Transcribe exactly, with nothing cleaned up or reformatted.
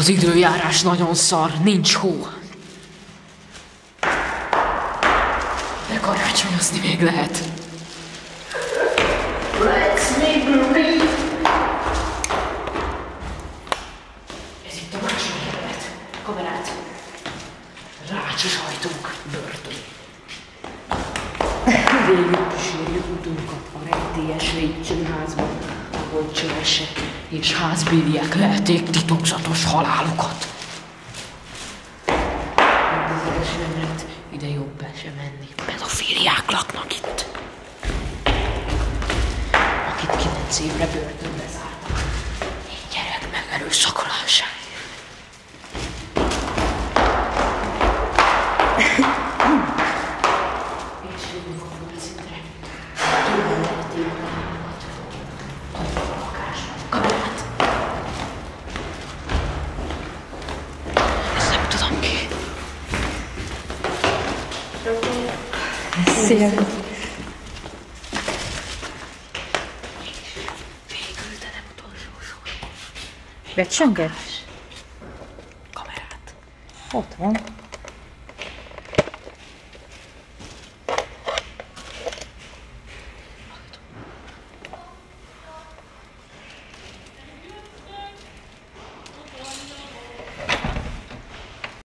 Az időjárás nagyon szar, nincs hó. De karácsonyozni még lehet. Let's make believe. Ez itt a második emelet. Kamerát. Rácsos ajtók, börtön. Végül kísérjük utunkat a rejtélyes lépcsőházban, ahol csövesek és házbéliek lehetik titokzatos halálukat. Az első emelet, ide jobb be sem menni. Pedofíliák laknak itt. Akit kilenc évre börtönbe zártak. Egy gyerek megerőszakolásáért. És jövünk a földszintre. Tőle lehetik a lábakat. Adjuk a lakásban. Kamerát! Ezt nem tudom ki. Szia! Végül, de nem utolsó sor. Becsönget? Kamerát. Ott van.